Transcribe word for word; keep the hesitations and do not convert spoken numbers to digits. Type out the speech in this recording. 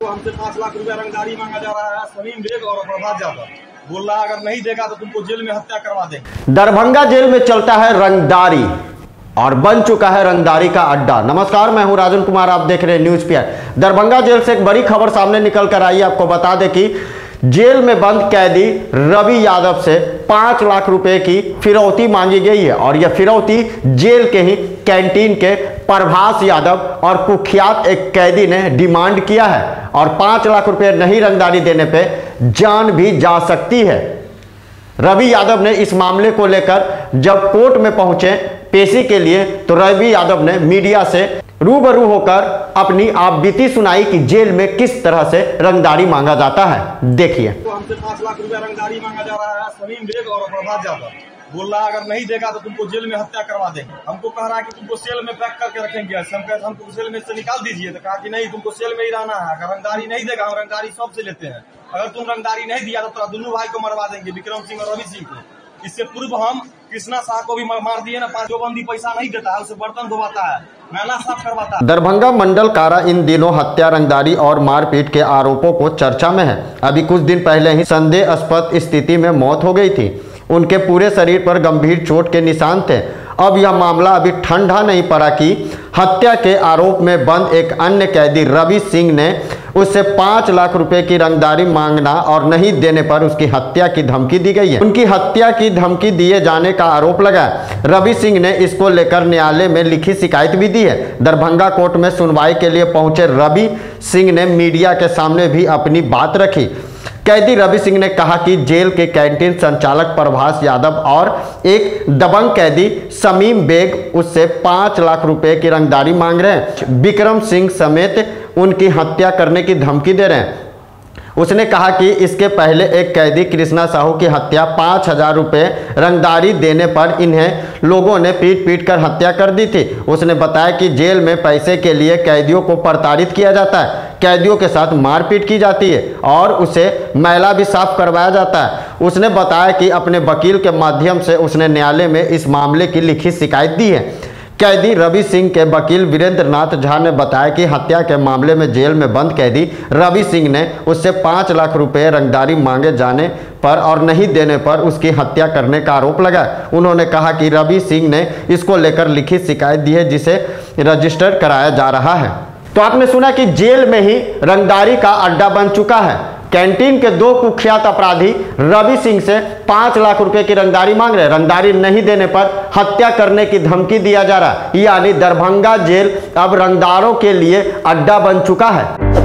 तो हमसे पाँच लाख रुपया रंगदारी मांगा जा रहा है। समीम बेग और प्रभात यादव बोल रहा है अगर नहीं देगा तो तुमको जेल में हत्या करवा देंगे। दरभंगा जेल में चलता है रंगदारी और बन चुका है रंगदारी का अड्डा। नमस्कार, मैं हूं राजन कुमार, आप देख रहे हैं न्यूज पीआई। दरभंगा जेल से एक बड़ी खबर सामने निकल कर आई। आपको बता दें कि जेल में बंद कैदी रवि यादव से पांच लाख रुपए की फिरौती मांगी गई है और यह फिरौती जेल के ही कैंटीन के प्रभास यादव और कुख्यात एक कैदी ने डिमांड किया है और पांच लाख रुपए नहीं रंगदारी देने पे जान भी जा सकती है। रवि यादव ने इस मामले को लेकर जब कोर्ट में पहुंचे पेशी के लिए तो रवि यादव ने मीडिया से रूबरू होकर अपनी आप बीती सुनाई कि जेल में किस तरह से रंगदारी मांगा जाता है। देखिए। तो हमसे पाँच लाख रुपया रंगदारी मांगा जा रहा है। समीम बेग और प्रभात यादव बोल रहा है अगर नहीं देगा तो तुमको जेल में हत्या करवा देंगे। हमको कह रहा है कि तुमको सेल में पैक करके रखेंगे। हम कहे हमको सेल में से निकाल दीजिए, तो कहा कि नहीं, तुमको सेल में ही रहना है। अगर रंगदारी नहीं देगा, हम रंगदारी सबसे लेते हैं। अगर तुम रंगदारी नहीं दिया तो तेरा दोनों भाई को मरवा देंगे, विक्रम सिंह और रवि सिंह को। इससे पूर्व हम कृष्णा शाह को भी मार दिए ना। पांच बंदी पैसा नहीं देता है, उसे बर्तन धोवाता है, नाला साफ करवाता है। दरभंगा मंडल कारा इन दिनों हत्या, रंगदारी और मारपीट के आरोपों को चर्चा में है। अभी कुछ दिन पहले ही संदेहास्पद स्थिति में मौत हो गई थी। उनके पूरे शरीर पर गंभीर चोट के निशान थे। अब यह मामला अभी ठंडा नहीं पड़ा कि हत्या के आरोप में बंद एक अन्य कैदी रवि सिंह ने उससे पांच लाख रुपए की रंगदारी मांगना और नहीं देने पर उसकी हत्या की धमकी दी गई है। उनकी हत्या की धमकी दिए जाने का आरोप लगा। रवि सिंह ने इसको लेकर न्यायालय में लिखित शिकायत भी दी है। दरभंगा कोर्ट में सुनवाई के लिए पहुंचे रवि सिंह ने मीडिया के सामने भी अपनी बात रखी। कैदी रवि सिंह ने कहा कि जेल के कैंटीन संचालक प्रभास यादव और एक दबंग कैदी समीम बेग उससे पांच लाख रुपए की रंगदारी मांग रहे हैं। विक्रम सिंह समेत उनकी हत्या करने की धमकी दे रहे हैं। उसने कहा कि इसके पहले एक कैदी कृष्णा साहू की हत्या पाँच हजार रुपये रंगदारी देने पर इन्हें लोगों ने पीट पीट कर हत्या कर दी थी। उसने बताया कि जेल में पैसे के लिए कैदियों को प्रताड़ित किया जाता है, कैदियों के साथ मारपीट की जाती है और उसे मैला भी साफ करवाया जाता है। उसने बताया कि अपने वकील के माध्यम से उसने न्यायालय में इस मामले की लिखित शिकायत दी है। कैदी रवि सिंह के वकील वीरेंद्र नाथ झा ने बताया कि हत्या के मामले में जेल में बंद कैदी रवि सिंह ने उससे पाँच लाख रुपए रंगदारी मांगे जाने पर और नहीं देने पर उसकी हत्या करने का आरोप लगा। उन्होंने कहा कि रवि सिंह ने इसको लेकर लिखित शिकायत दी है जिसे रजिस्टर कराया जा रहा है। तो आपने सुना कि जेल में ही रंगदारी का अड्डा बन चुका है। कैंटीन के दो कुख्यात अपराधी रवि सिंह से पांच लाख रुपए की रंगदारी मांग रहे हैं। रंगदारी नहीं देने पर हत्या करने की धमकी दिया जा रहा है। यानी दरभंगा जेल अब रंगदारों के लिए अड्डा बन चुका है।